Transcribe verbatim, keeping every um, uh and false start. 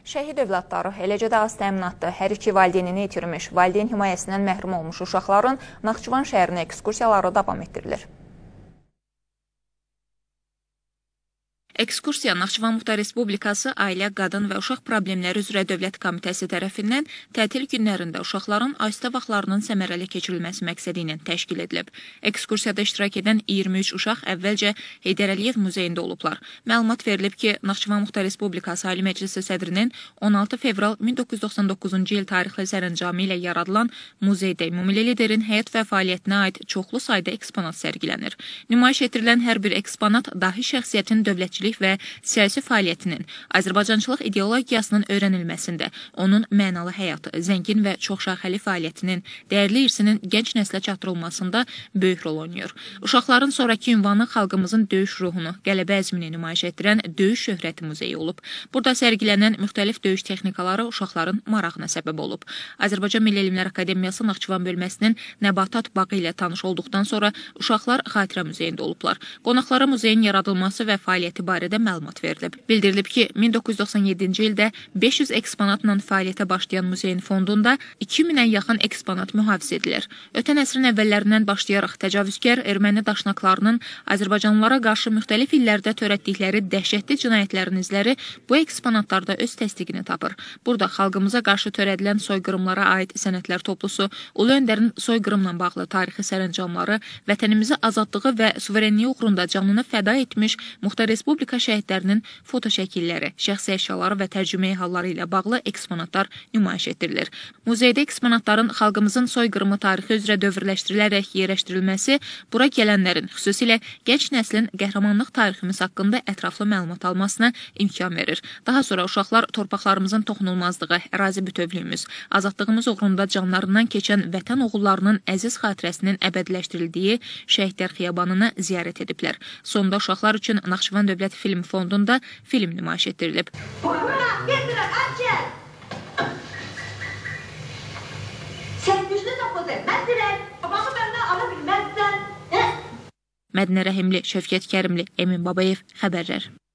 Şəhid övladları, eləcə də az təminatlı, hər iki valideynini itirmiş, valideyn himayəsindən məhrum olmuş uşaqların Naxçıvan şəhərinə ekskursiyaları davam etdirilir. Ekskursiya Naxçıvan Muxtar Respublikası Ailə, Qadın və Uşaq Problemləri üzrə Dövlət Komitəsi tərəfindən tətil günlərində uşaqların asudə vaxtlarının səmərəli keçirilməsi məqsədi ilə təşkil edilib. Ekskursiyada iştirak edən iyirmi üç uşaq əvvəlcə Heydər Əliyev muzeyində olublar. Məlumat verilib ki, Naxçıvan Muxtar Respublikası Ali Məclisi sədrinin on altı fevral min doqquz yüz doxsan doqquzuncu il tarixli sərəncamı ilə yaradılan muzeydə ümumilə liderin həyat və fəaliyyətinə aid çoxlu sayda eksponat sərgilənir. Nümayiş etdirilən hər bir eksponat dahi şəxsiyyətin dövlətçilik və siyasi fəaliyyətinin, Azərbaycançılıq ideologiyasının öyrənilməsində, onun mənalı həyatı, zəngin və çoxşaxəli fəaliyyətinin, dəyərli irsinin gənc nəslə çatdırılmasında böyük rol oynayır. Uşaqların sonraki ünvanı xalqımızın döyüş ruhunu, qələbə əzmini nümayiş etdirən Döyüş Şöhrəti Muzeyi olub. Burada sərgilənən müxtəlif döyüş texnikaları uşaqların marağına səbəb olub. Azərbaycan Milli Elmlər Akademiyası Naxçıvan bölməsinin Nəbatat bağı ilə tanış olduqdan sonra uşaqlar Xatirə Muzeyində olublar. Qonaqlara muzeyin yaradılması və fəaliyyəti barədə məlumat verilib. Bildirilib ki, min doqquz yüz doxsan yeddinci ildə beş yüz eksponatla fəaliyyətə başlayan muzeyin fondunda iki minə yaxın eksponat mühafizə edilir. Ötən əsrin əvvəllərindən başlayaraq təcavüzkar erməni daşnaqlarının Azərbaycanlılara qarşı müxtəlif illərdə törətdikləri dəhşətli cinayətlərin izləri bu eksponatlarda öz təsdiqini tapır. Burada xalqımıza qarşı törədilən soyqırımlara aid sənədlər toplusu, Ulu Öndərin soyqırımla bağlı tarixi sərəncamları, vətənimizi azadlığı və suverenliyi uğrunda canını fəda etmiş Muxtar Respublika şəhidlərinin foto şəkilləri, şəxsi əşyaları və tərcüməyi halları ilə bağlı eksponatlar nümayiş etdirilir. Muzeydə eksponatların xalqımızın soyqırımı tarixi üzrə dövrləşdirilərək yerləşdirilməsi bura gələnlərin, xüsusilə gənc nəslin qəhrəmanlıq tariximiz haqqında ətraflı məlumat almasına imkan verir. Daha sonra uşaqlar torpaqlarımızın toxunulmazlığı, ərazi bütövlüyümüz, azadlığımız uğrunda canlarından keçən vətən oğullarının əziz xatirəsinin əbədiləşdirildiyi Şəhidlər Xiyabanını ziyarət ediblər. Sonda uşaqlar üçün Naxçıvan Dövlət Film Fondunda film nümayiş etdirilib. Mədinə Rəhimli, Şövkət Kərimli, Emin Babayev, Xəbərlər.